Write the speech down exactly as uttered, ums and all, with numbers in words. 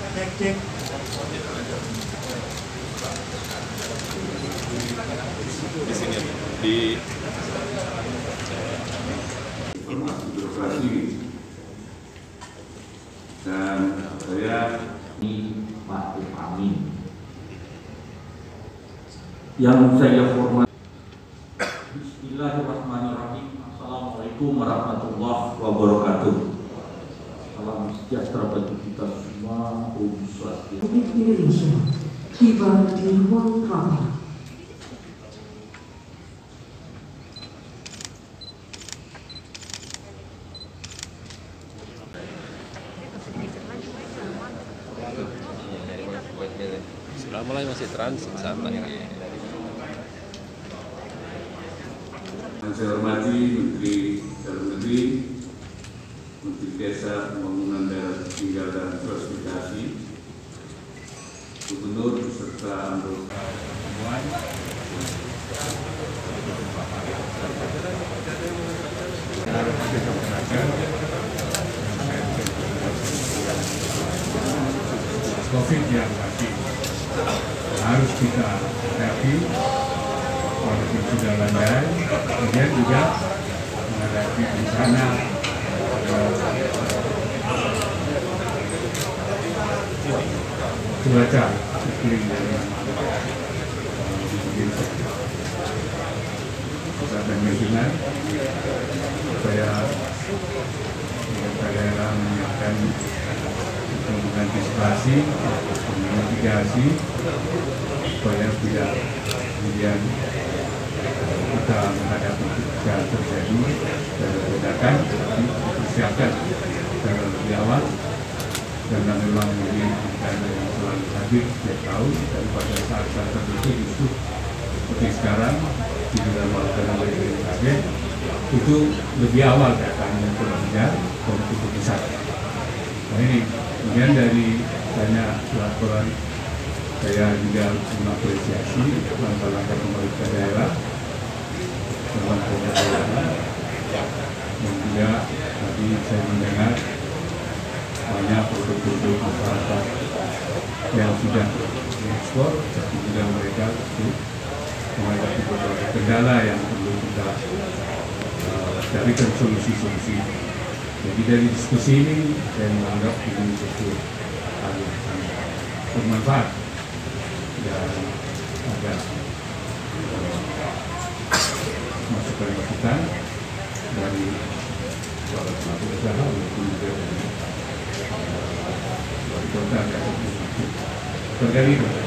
Cek cek. Di sini di informasi birokrasi dan saya Pak Amin yang saya hormati. Bismillahirrahmanirrahim. Assalamualaikum warahmatullahi wabarakatuh. Salam sejahtera bagi kita semua. Om Swastiastu. Republik Indonesia tiba di ruang rapat. selama lagi masih transit santai. yang saya hormati Menteri Dalam Negeri, Menteri Desa, Pembangunan Daerah Tertinggal dan Transmigrasi, Gubernur beserta anggota pertemuan. COVID yang masih harus kita hadapi walaupun sudah landai, kemudian juga menghadapi bencana cuaca iklim dari pusat dan lingkungan supaya daerah menyiapkan untuk mengantisipasi, memitigasi supaya tidak kemudian kita menghadapi ketika terjadi ledakan, tapi dipersiapkan secara lebih awal karena memang ini bencana yang selalu hadir setiap tahun dan pada saat-saat tertentu justru seperti sekarang di dalam melakukan oleh B M K G itu lebih awal datangnya kemudian untuk pusat. Nah ini kemudian dari banyak laporan saya juga mengapresiasi langkah-langkah pemerintah daerah dalam daerah dan juga tadi saya mendengar banyak produk-produk masyarakat yang sudah diekspor, tapi juga mereka menghadapi beberapa kendala yang perlu kita uh, carikan solusi-solusi. Jadi dari diskusi ini saya menganggap ini betul hal yang sangat bermanfaat dan ada uh, masukan-masukan dari para pelaku usaha maupun juga dari wali kota dan terkait itu.